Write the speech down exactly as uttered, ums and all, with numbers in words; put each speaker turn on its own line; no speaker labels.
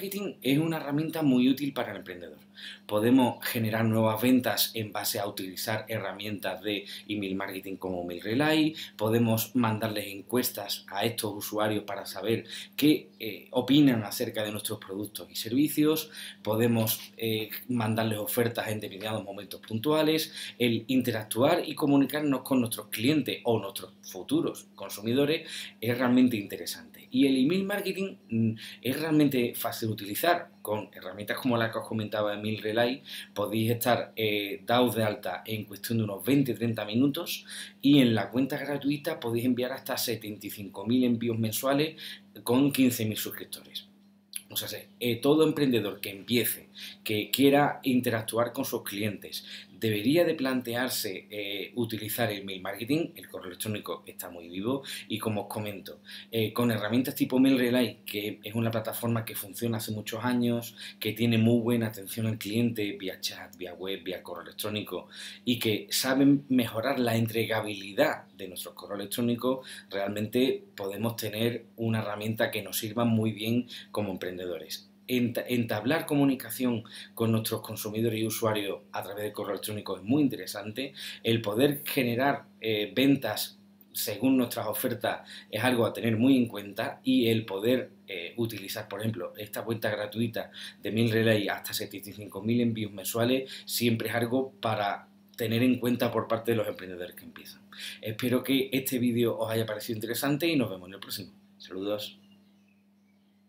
marketing es una herramienta muy útil para el emprendedor. Podemos generar nuevas ventas en base a utilizar herramientas de email marketing como MailRelay, podemos mandarles encuestas a estos usuarios para saber qué eh, opinan acerca de nuestros productos y servicios, podemos eh, mandarles ofertas en determinados momentos puntuales. El interactuar y comunicarnos con nuestros clientes o nuestros futuros consumidores es realmente interesante. Y el email marketing mm, es realmente fácil de utilizar. Con herramientas como la que os comentaba de MailRelay podéis estar eh, dados de alta en cuestión de unos veinte a treinta minutos, y en la cuenta gratuita podéis enviar hasta setenta y cinco mil envíos mensuales con quince mil suscriptores. O sea, eh, todo emprendedor que empiece, que quiera interactuar con sus clientes, debería de plantearse eh, utilizar el mail marketing. El correo electrónico está muy vivo y, como os comento, eh, con herramientas tipo MailRelay, que es una plataforma que funciona hace muchos años, que tiene muy buena atención al cliente vía chat, vía web, vía correo electrónico, y que saben mejorar la entregabilidad de nuestros correos electrónicos, realmente podemos tener una herramienta que nos sirva muy bien como emprendedores. Entablar comunicación con nuestros consumidores y usuarios a través de correo electrónico es muy interesante. El poder generar eh, ventas según nuestras ofertas es algo a tener muy en cuenta, y el poder eh, utilizar, por ejemplo, esta cuenta gratuita de MailRelay hasta setenta y cinco mil envíos mensuales siempre es algo para tener en cuenta por parte de los emprendedores que empiezan. Espero que este vídeo os haya parecido interesante y nos vemos en el próximo. Saludos.